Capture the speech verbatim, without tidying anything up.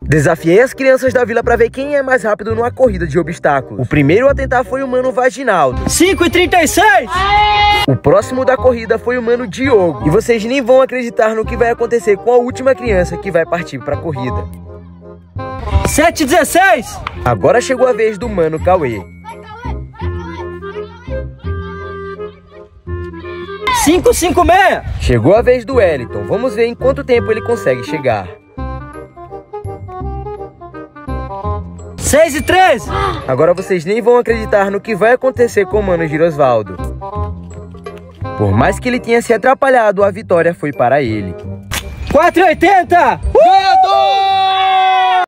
Desafiei as crianças da vila pra ver quem é mais rápido numa corrida de obstáculos. O primeiro a tentar foi o mano Vaginaldo. cinco e trinta e seis! O próximo da corrida foi o mano Diogo. E vocês nem vão acreditar no que vai acontecer com a última criança que vai partir pra corrida. sete e dezesseis! Agora chegou a vez do mano Cauê. cinco e cinquenta e seis! Chegou a vez do Wellington. Vamos ver em quanto tempo ele consegue chegar. seis e treze! Agora vocês nem vão acreditar no que vai acontecer com o mano Girosvaldo. Por mais que ele tenha se atrapalhado, a vitória foi para ele. quatro e oitenta! Ganhador!